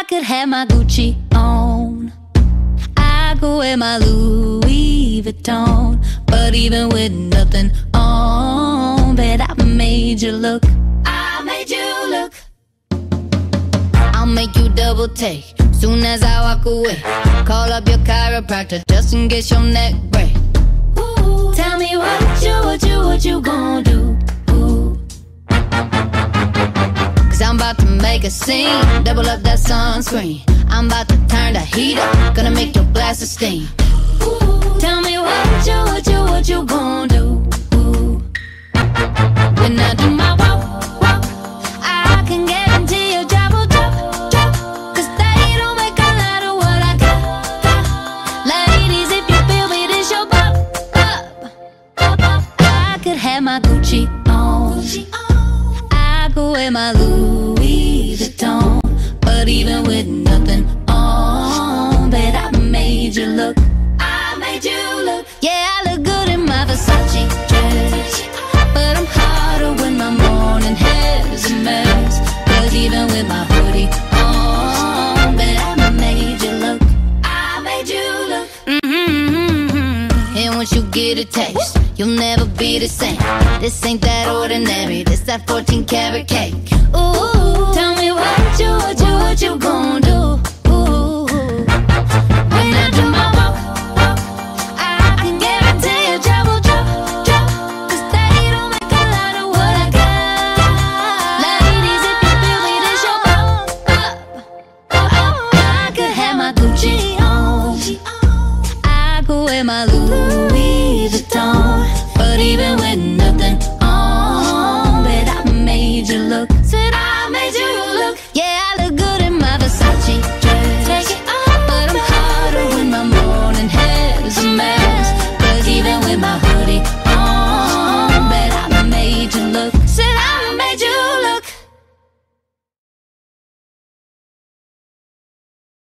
could have my Gucci on, I could wear my Louis Vuitton, but even with nothing on, bet I made you look. I made you look. I'll make you double take soon as I walk away. Call up your chiropractor just in case your neck break. Ooh, tell me what you gon' do? Ooh. Cause I'm about to make a scene, double up that sunscreen. I'm about to turn the heat up, gonna make your glasses steam. Ooh, tell me what you gon' do? Ooh. When I do my walk, I can guarantee your job will drop. Cause they don't make a lot of what I got. Ladies, if you feel me, this your pop. I could have my Gucci on, I could wear my Louis Vuitton, but even with nothing on, bet I made you look. I made you look. Yeah, I look good in my Versace dress, but I'm hotter when my morning hair's a mess. Cause even with my hoodie on, bet I made you look. I made you look. And once you get a taste, you'll never be the same. This ain't that ordinary, this that 14 karat cake. Ooh, tell me what you gon' do?